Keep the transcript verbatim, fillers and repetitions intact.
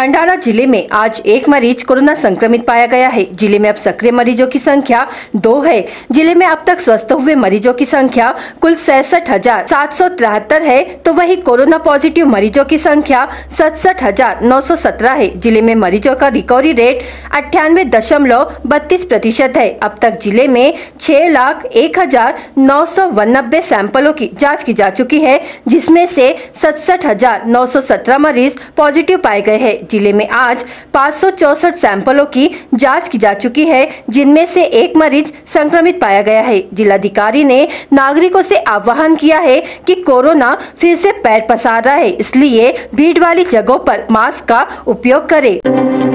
भंडारा जिले में आज एक मरीज कोरोना संक्रमित पाया गया है। जिले में अब सक्रिय मरीजों की संख्या दो है। जिले में अब तक स्वस्थ हुए मरीजों की संख्या कुल सड़सठ हजार सात सौ तिहत्तर है, तो वही कोरोना पॉजिटिव मरीजों की संख्या सड़सठ हजार नौ सौ सत्रह है। जिले में मरीजों का रिकवरी रेट अट्ठानवे दशमलव बत्तीस प्रतिशत है। अब तक जिले में छह लाख एक हजार नौ सौ नब्बे सैंपलों की जाँच की जा चुकी है, जिसमें से सड़सठ हजार नौ सौ सत्रह मरीज पॉजिटिव पाए गए हैं। जिले में आज पाँच सौ चौसठ सैंपलों की जांच की जा चुकी है, जिनमें से एक मरीज संक्रमित पाया गया है। जिलाधिकारी ने नागरिकों से आह्वान किया है कि कोरोना फिर से पैर पसार रहा है, इसलिए भीड़ वाली जगहों पर मास्क का उपयोग करें।